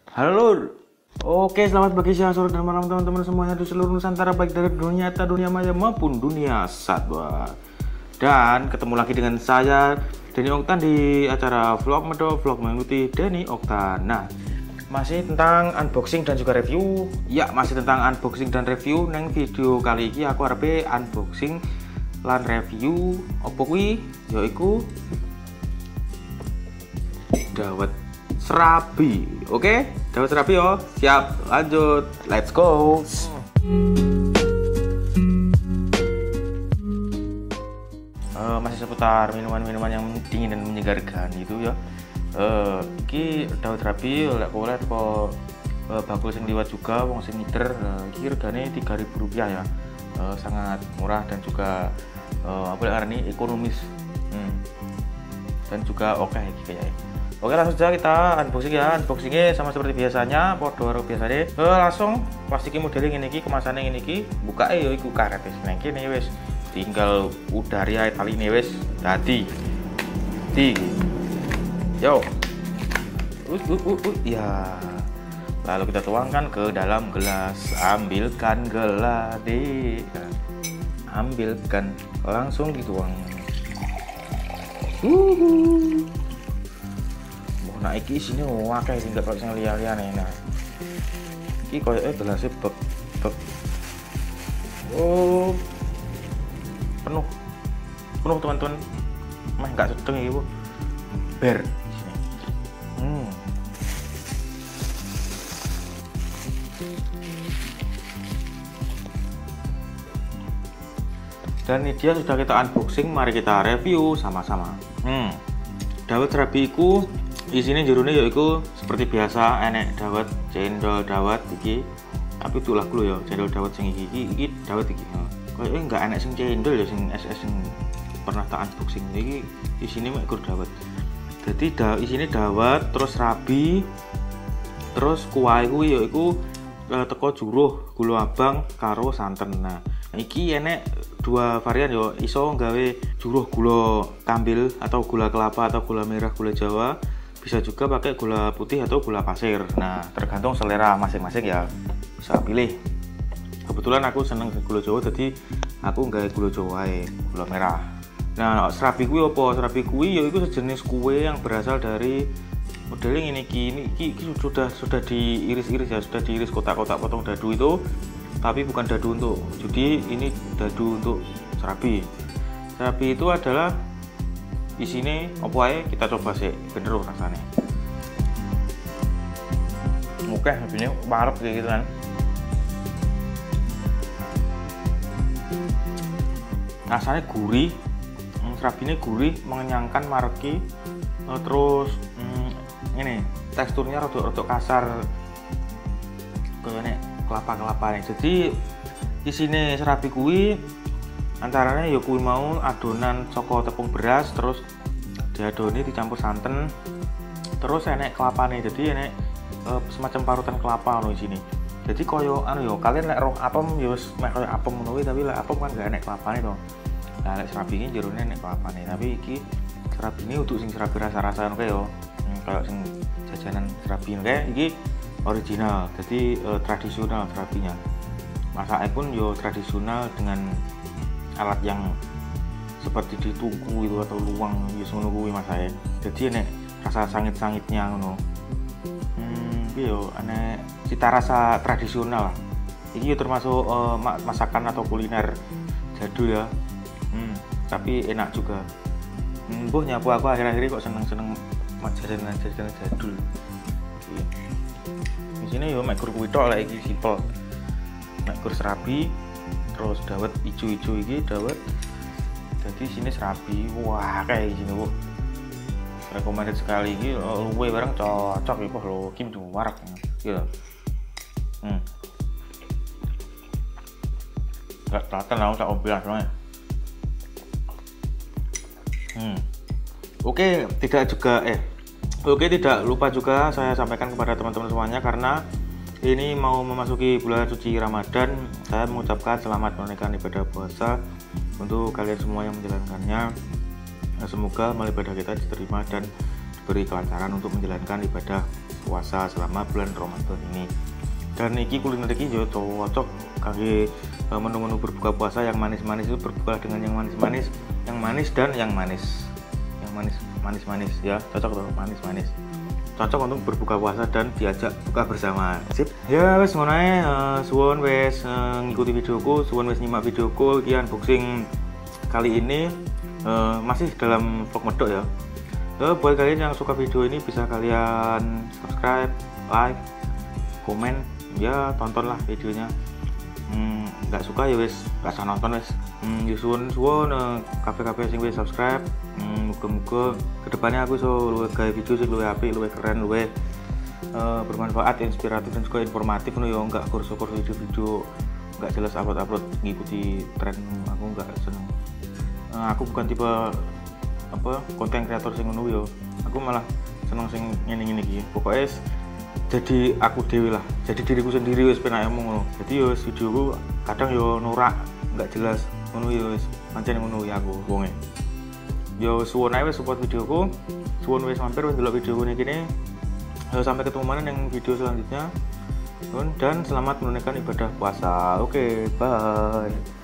Halo. Oke, selamat pagi, siang, sore, dan malam teman-teman semuanya di seluruh Nusantara, baik dari dunia nyata, dunia maya maupun dunia satwa. Dan ketemu lagi dengan saya Denny Oktan di acara Vlog Medo, vlog mengikuti Denny Oktan. Nah, masih tentang unboxing dan juga review. Ya, masih tentang unboxing dan review. Neng video kali ini aku harap unboxing lan review opo kuwi yaiku dawet serabi. Oke, dawet serabi yo. Siap, lanjut. Let's go. Masih seputar minuman-minuman yang dingin dan menyegarkan itu ya. Iki dawet serabi oleh kok bakul sing liwat juga wong sing ngider. Iki regane Rp3.000 ya. Sangat murah dan juga apa ngarani ekonomis. Dan juga oke iki kayaknya. Oke, langsung saja kita unboxing ya. Unboxingnya sama seperti biasanya, podo karo biasane. Langsung plastiki modeling ini iki, kemasannya ini iki, bukae yo iku karet wis. Nang kene wis tinggal udaria taline wis dadi. Yo. Ya. Lalu kita tuangkan ke dalam gelas. Ambilkan gelas, Dik. Ambilkan, langsung dituang. Nah, iki isine akeh sing gak sing liya-liyane. Nah, iki koyoke gelasnya bek. Oh, penuh teman-teman. Meh gak sedeng iki, Bu. Ber isine. Dan ini dia sudah kita unboxing, mari kita review sama-sama. Dawet serabi iku isine jerone yaiku seperti biasa enek dawet, cendol dawet iki. Tapi itulah dulu ya, cendol dawet sing iki dawet iki. Kayaknya enggak enek sing cendol ya, sing SS sing pernah tak unboxing. Iki isine mek gur dawet. Jadi isine dawet terus serabi terus kuah kuwi yaiku teko juruh, gula abang karo santen. Nah, iki enek dua varian yo, iso gawe juruh gula kambil atau gula kelapa atau gula merah gula Jawa. Bisa juga pakai gula putih atau gula pasir. Nah, tergantung selera masing-masing ya. Bisa pilih. Kebetulan aku seneng gula Jawa, jadi aku nggak gula Jawa gula merah. Nah, serabi kuwi apa? Serabi kuwi yaiku sejenis kue yang berasal dari modeling ini sudah diiris-iris ya, sudah diiris kotak-kotak potong dadu itu, tapi bukan dadu untuk judi, ini dadu untuk serabi. Serabi itu adalah isine opo ae, kita coba sih bener rasanya. Oke, ini parep kayak gitu kan. Rasanya gurih, serabinya gurih, mengenyangkan, mareki. Terus ini teksturnya rodok kasar kayak kelapa nih. Jadi isine serabi kuwi antaranya ya kuwi mau adonan saka tepung beras, terus diadoni dicampur santen, terus enek kelapane. Jadi enek semacam parutan kelapa ngono isine. Jadi koyo anu yo, kalian lek roh apem yo mek koyo apem ngono kuwi, tapi lek apem kan gak enek kelapane to. Nah, lek serabi iki jerone enek kelapane, tapi iki serabi ini untuk sing serabi rasa-rasa ngono yo. Kayak sing jajanan serabi kayak iki original. Jadi tradisional serabinya. Masaknya pun yo tradisional dengan alat yang seperti ditungku itu atau luang ya ngono kuwi Mas saya. Jadi enek rasa sangit-sangitnya ngono. Yo enek cita rasa tradisional lah. Iki termasuk masakan atau kuliner jadul ya. Tapi enak juga. Mbuh nyapu aku akhir-akhir kok seneng-seneng jajanan jadul. Di sini yo mek gur kuwi tok lek iki simpel. Mek gur serabi terus dawet ijo-ijo iki dawet. Jadi sini serabi. Wah, kayak gini Bu. Recommended sekali iki, luwe bareng cocok iki lho, kim warak gitu. Gak kelihatan aku tak obvious soalnya. Oke, tidak lupa juga saya sampaikan kepada teman-teman semuanya, karena ini mau memasuki bulan suci Ramadan, saya mengucapkan selamat menunaikan ibadah puasa untuk kalian semua yang menjalankannya. Semoga amal ibadah kita diterima dan diberi kelancaran untuk menjalankan ibadah puasa selama bulan Ramadan ini. Dan iki kuliner iki yo cocok kangge menu-menu berbuka puasa yang manis-manis. Itu berbuka dengan yang manis-manis, yang manis dan yang manis, manis ya, cocok tuh manis-manis, cocok untuk berbuka puasa dan diajak buka bersama. Sip ya, wes ngono ae. Suwun wes ngikuti videoku, suwun wes nyimak videoku iki unboxing kali ini. Masih dalam vlog medok ya. Buat kalian yang suka video ini bisa kalian subscribe, like, komen, ya tontonlah videonya. Nggak suka ya wes nggak usah nonton wes. Suwun kafe sing wes subscribe. Muga-muga kedepannya aku gawe video sing luwih apik, luwih keren, luwih bermanfaat, inspiratif dan juga informatif ya. Nggak kursus video-video nggak jelas upload ngikuti tren. Aku nggak seneng. Aku bukan tipe konten kreator sing ngono yo. Aku malah seneng sing ngene-ngene iki. Pokoknya jadi aku dewi lah, jadi diriku sendiri wis penake ngono. Jadi yo videoku kadang yo norak, nggak jelas ngono yo wis pancen ngono ya aku wonge. Yo suwun ae wis support videoku. Suwun wis mampir wis ndelok videoku niki kene. Sampai ketemu mana yang video selanjutnya. Dan selamat menunaikan ibadah puasa. Oke, bye.